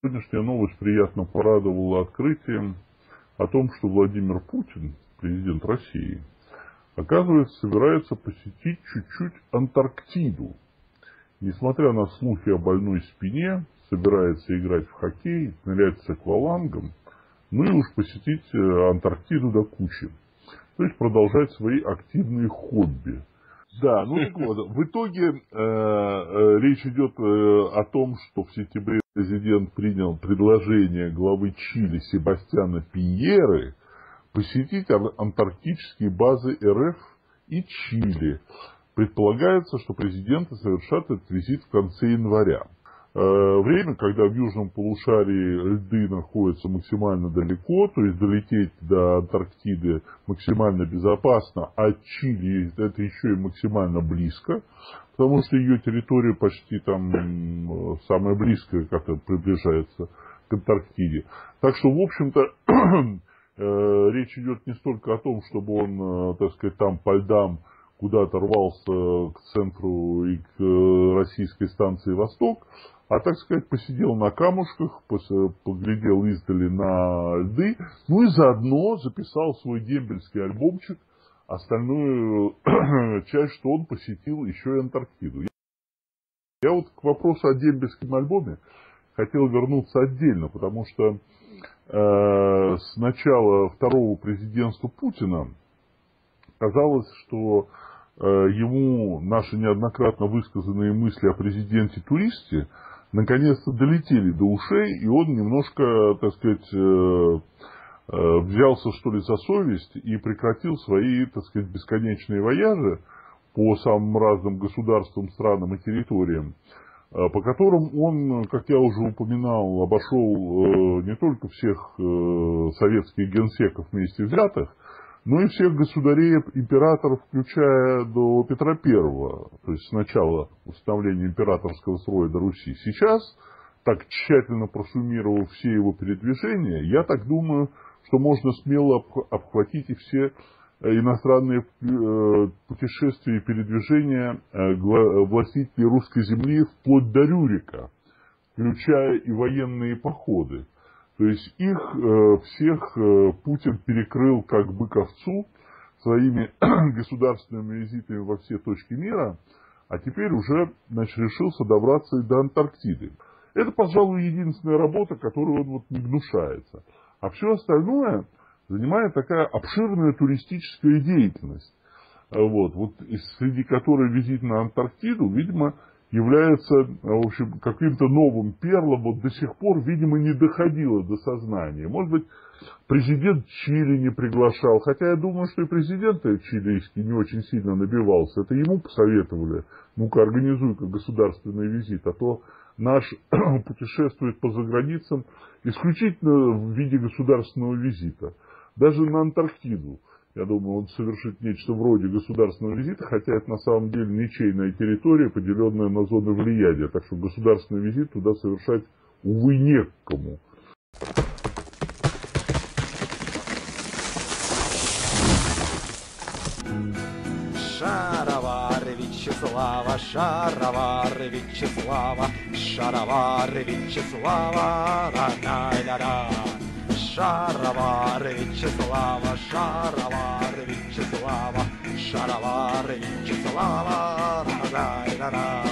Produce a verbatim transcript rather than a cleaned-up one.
сегодняшняя новость приятно порадовала открытием о том, что Владимир Путин, президент России, оказывается, собирается посетить чуть-чуть Антарктиду. Несмотря на слухи о больной спине, собирается играть в хоккей, нырять с аквалангом, ну и уж посетить Антарктиду до кучи. То есть продолжать свои активные хобби. Да, ну так вот, в итоге э, э, речь идет э, о том, что в сентябре президент принял предложение главы Чили Себастьяна Пиньеры посетить антарктические базы эр эф и Чили. Предполагается, что президенты совершат этот визит в конце января. Время, когда в южном полушарии льды находятся максимально далеко, то есть долететь до Антарктиды максимально безопасно, а Чили это еще и максимально близко, потому что ее территория почти там самая близкая, как приближается к Антарктиде. Так что, в общем-то, речь идет не столько о том, чтобы он, так сказать, там по льдам куда-то рвался к центру и к российской станции «Восток», а, так сказать, посидел на камушках, поглядел издали на льды, ну и заодно записал свой дембельский альбомчик, остальную часть, что он посетил еще и Антарктиду. Я вот к вопросу о дембельском альбоме хотел вернуться отдельно, потому что э, с начала второго президентства Путина казалось, что э, ему наши неоднократно высказанные мысли о президенте-туристе наконец-то долетели до ушей, и он немножко, так сказать, э, э, взялся, что ли, за совесть и прекратил свои, так сказать, бесконечные вояжи по самым разным государствам, странам и территориям, э, по которым он, как я уже упоминал, обошел э, не только всех э, советских генсеков вместе взятых, но и всех государей, императоров, включая до Петра Первого, то есть с начала установления императорского строя до Руси. Сейчас, так тщательно просуммировав все его передвижения, я так думаю, что можно смело обхватить и все иностранные путешествия и передвижения властителей русской земли вплоть до Рюрика, включая и военные походы. То есть их э, всех э, Путин перекрыл как бык овцу своими государственными визитами во все точки мира, а теперь уже, значит, решился добраться и до Антарктиды. Это, пожалуй, единственная работа, которую он вот не гнушается. А все остальное занимает такая обширная туристическая деятельность, вот, вот, среди которой визит на Антарктиду, видимо, является, в общем, каким-то новым перлом, вот до сих пор, видимо, не доходило до сознания. Может быть, президент Чили не приглашал, хотя я думаю, что и президент чилийский не очень сильно набивался. Это ему посоветовали, ну-ка, организуй-ка государственный визит, а то наш путешествует по заграницам исключительно в виде государственного визита. Даже на Антарктиду. Я думаю, он совершит нечто вроде государственного визита, хотя это на самом деле ничейная территория, поделенная на зоны влияния. Так что государственный визит туда совершать, увы, не к кому. Шаровары Вячеслава, шаровары Вячеслава, шаровары Вячеслава, ра-ра-ра-ра. Шаровары Вячеслава, шаровары Вячеслава, шаровары Вячеслава, ра-ра-ра-ра.